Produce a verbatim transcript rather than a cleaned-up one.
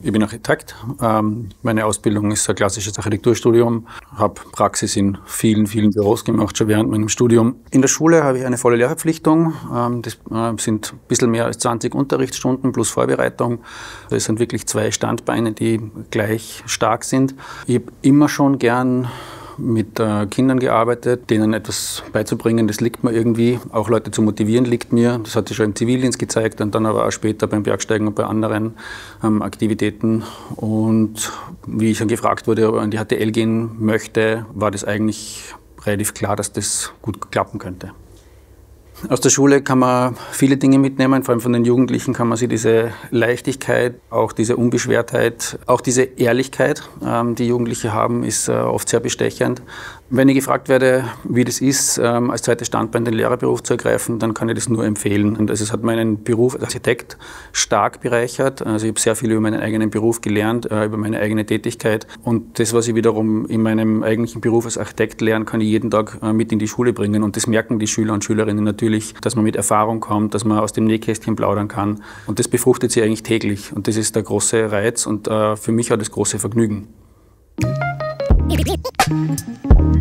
Ich bin Architekt. Meine Ausbildung ist ein klassisches Architekturstudium. Ich habe Praxis in vielen, vielen Büros gemacht, schon während meinem Studium. In der Schule habe ich eine volle Lehrverpflichtung. Das sind ein bisschen mehr als zwanzig Unterrichtsstunden plus Vorbereitung. Das sind wirklich zwei Standbeine, die gleich stark sind. Ich habe immer schon gern mit äh, Kindern gearbeitet, denen etwas beizubringen, das liegt mir irgendwie. Auch Leute zu motivieren liegt mir. Das hat sich schon im Zivildienst gezeigt und dann aber auch später beim Bergsteigen und bei anderen ähm, Aktivitäten. Und wie ich dann gefragt wurde, ob ich an die H T L gehen möchte, war das eigentlich relativ klar, dass das gut klappen könnte. Aus der Schule kann man viele Dinge mitnehmen, vor allem von den Jugendlichen kann man sich diese Leichtigkeit, auch diese Unbeschwertheit, auch diese Ehrlichkeit, ähm, die Jugendliche haben, ist äh, oft sehr bestechend. Wenn ich gefragt werde, wie das ist, ähm, als zweites Standbein den Lehrerberuf zu ergreifen, dann kann ich das nur empfehlen. Und also es hat meinen Beruf als Architekt stark bereichert. Also ich habe sehr viel über meinen eigenen Beruf gelernt, äh, über meine eigene Tätigkeit. Und das, was ich wiederum in meinem eigentlichen Beruf als Architekt lerne, kann ich jeden Tag äh, mit in die Schule bringen. Und das merken die Schüler und Schülerinnen natürlich, dass man mit Erfahrung kommt, dass man aus dem Nähkästchen plaudern kann. Und das befruchtet sie eigentlich täglich. Und das ist der große Reiz und äh, für mich auch das große Vergnügen.